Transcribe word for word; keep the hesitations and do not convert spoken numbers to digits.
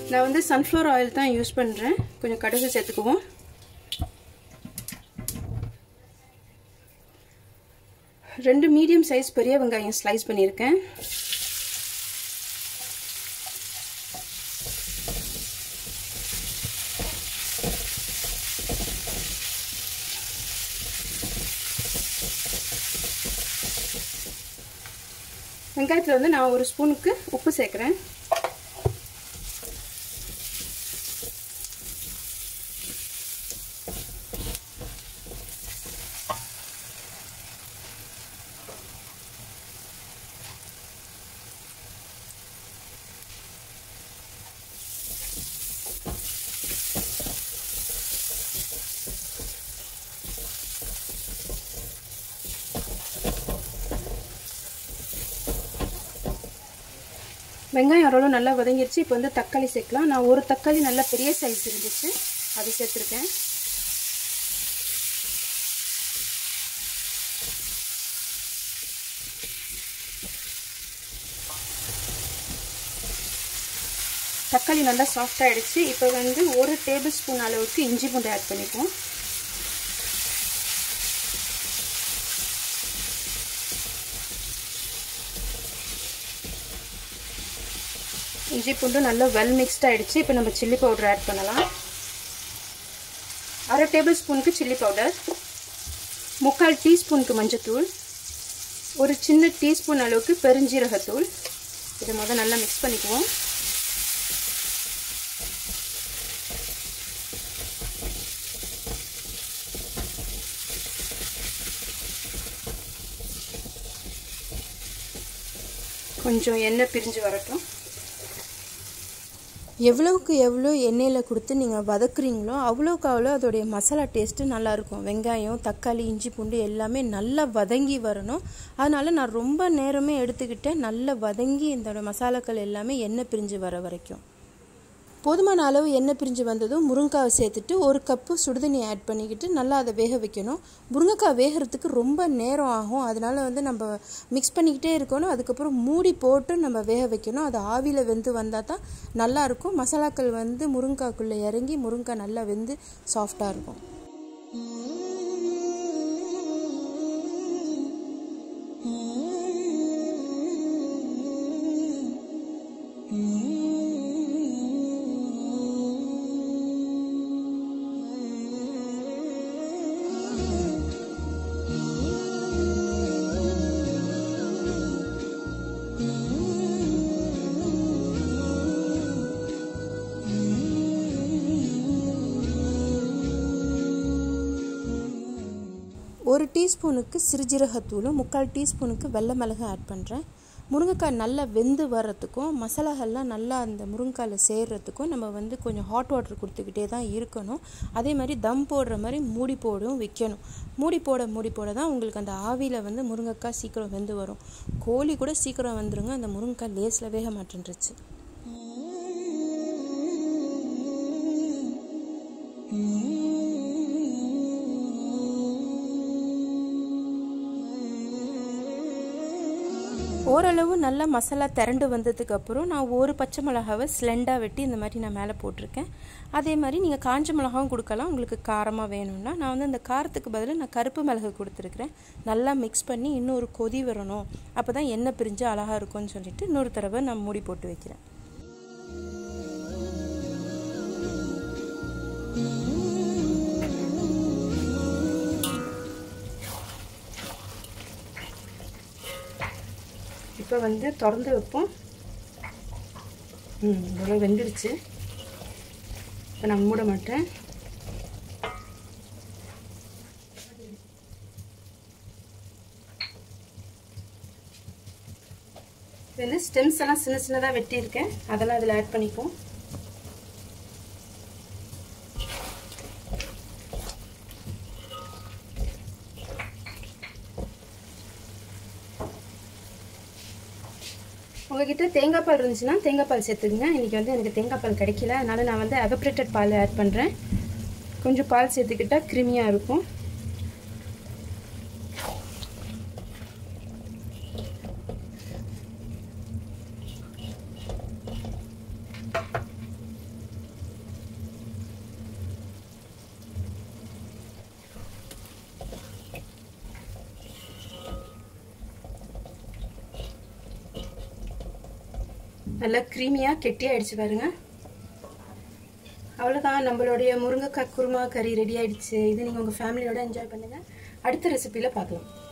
நான் வந்து sunflower oil தான் யூஸ் பண்ணுறேன். கொஞ்சம் கடுகு சேர்த்துக்குவோம். ரெண்டு மீடியம் சைஸ் பெரிய வெங்காயம் ஸ்லைஸ் பண்ணியிருக்கேன். வெங்காயத்தில் வந்து நான் ஒரு ஸ்பூனுக்கு உப்பு சேர்க்குறேன். வெங்காயம் ஓரளவு நல்லா வதங்கிடுச்சு. இப்போ வந்து தக்காளி சேர்க்கலாம். நான் ஒரு தக்காளி நல்லா பெரிய சைஸ் இருந்துச்சு, அதை சேர்த்துருக்கேன். தக்காளி நல்லா சாஃப்ட் ஆகிடுச்சு. இப்போ வந்து ஒரு டேபிள் ஸ்பூன் அளவுக்கு இஞ்சி பூண்டு ஆட் பண்ணிப்போம். இஞ்சி பூண்டு நல்லா வெல் மிக்ஸ்ட் ஆகிடுச்சு. இப்போ நம்ம சில்லி பவுடர் ஆட் பண்ணலாம். அரை டேபிள் ஸ்பூனுக்கு சில்லி பவுடர், முக்கால் டீஸ்பூனுக்கு மஞ்சத்தூள், ஒரு சின்ன டீஸ்பூன் அளவுக்கு பெருஞ்சீரகத்தூள். இதை முதல்ல நல்லா மிக்ஸ் பண்ணிக்குவோம். கொஞ்சம் எண்ணெய் பிரிஞ்சு வரட்டும். எவ்வளவுக்கு எவ்வளோ எண்ணெயில் கொடுத்து நீங்கள் வதக்குறீங்களோ அவ்வளோக்கு அவ்வளோ அதோடைய மசாலா டேஸ்ட்டு நல்லாயிருக்கும். வெங்காயம், தக்காளி, இஞ்சி பூண்டு எல்லாமே நல்லா வதங்கி வரணும். அதனால் நான் ரொம்ப நேரமே எடுத்துக்கிட்டேன். நல்லா வதங்கி இந்த மசாலாக்கள் எல்லாமே எண்ணெய் பிரிஞ்சு வர வரைக்கும். போதுமான அளவு எண்ணெய் பிரிஞ்சு வந்ததும் முருங்கைக்காவை சேர்த்துட்டு ஒரு கப்பு சுடுதண்ணி ஆட் பண்ணிக்கிட்டு நல்லா அதை வேக வைக்கணும். முருங்கைக்காய் வேகிறதுக்கு ரொம்ப நேரம் ஆகும். அதனால் வந்து நம்ம மிக்ஸ் பண்ணிக்கிட்டே இருக்கணும். அதுக்கப்புறம் மூடி போட்டு நம்ம வேக வைக்கணும். அது ஆவியில் வெந்து வந்தால் தான் நல்லாயிருக்கும். மசாலாக்கள் வந்து முருங்கைக்காய்க்குள்ளே இறங்கி முருங்கைக்காய் நல்லா வெந்து சாஃப்டாக இருக்கும். ஒரு டீஸ்பூனுக்கு சிறுஜீரகத்தூளும் முக்கால் டீஸ்பூனுக்கு வெள்ளை மிளகு ஆட் பண்ணுறேன். முருங்கைக்காய் நல்லா வெந்து வர்றதுக்கும் மசாலாகள்லாம் நல்லா அந்த முருங்கைக்காயில் சேர்கிறதுக்கும் நம்ம வந்து கொஞ்சம் ஹாட் வாட்டர் கொடுத்துக்கிட்டே தான் இருக்கணும். அதே மாதிரி தம் போடுற மாதிரி மூடி போடும் வைக்கணும். மூடி போட மூடி போட தான் உங்களுக்கு அந்த ஆவியில் வந்து முருங்கைக்காய் சீக்கிரம் வெந்து வரும். கோழி கூட சீக்கிரம் வந்துருங்க, அந்த முருங்கைக்காய் லேஸில் வேக மாட்டேன்ருச்சு. ஓரளவு நல்லா மசாலா திரண்டு வந்ததுக்கப்புறம் நான் ஒரு பச்சை மிளகாவை ஸ்லெண்டாக வெட்டி இந்த மாதிரி நான் மேலே போட்டிருக்கேன். அதே மாதிரி நீங்கள் காஞ்ச மிளகாவும் கொடுக்கலாம் உங்களுக்கு காரமாக வேணும்னா. நான் வந்து அந்த காரத்துக்கு பதிலாக நான் கருப்பு மிளகு கொடுத்துருக்குறேன். நல்லா மிக்ஸ் பண்ணி இன்னொரு கொதி வரணும், அப்போ தான் எண்ணெய் பிரிஞ்சு அழகாக இருக்கும்னு சொல்லிட்டு இன்னொரு தடவை நான் மூடி போட்டு வைக்கிறேன். இப்போ வந்து திறந்து வைப்போம். ம் இவ்வளோ வெந்துடுச்சு. இப்போ நான் மூட மாட்டேன். இது வந்து ஸ்டெம்ஸ் எல்லாம் சின்ன சின்னதாக வெட்டியிருக்கேன், அதெல்லாம் அதில் ஆட் பண்ணிப்போம். உங்ககிட்ட தேங்காய் பால் இருந்துச்சுன்னா தேங்காய் பால் சேர்த்துக்குங்க. இன்றைக்கி வந்து எனக்கு தேங்காய் பால் கிடைக்கல, அதனால் நான் வந்து எவப்ரேட்டட் பால் ஆட் பண்ணுறேன். கொஞ்சம் பால் சேர்த்துக்கிட்டால் கிருமியாக இருக்கும். நல்லா க்ரீமியாக கெட்டியாகிடுச்சு பாருங்க. அவ்வளோதான், நம்மளுடைய முருங்கைக்காய் குருமா கறி ரெடி ஆகிடுச்சு. இது நீங்கள் உங்கள் ஃபேமிலியோட என்ஜாய் பண்ணுங்கள். அடுத்த ரெசிபியில் பார்க்கலாம்.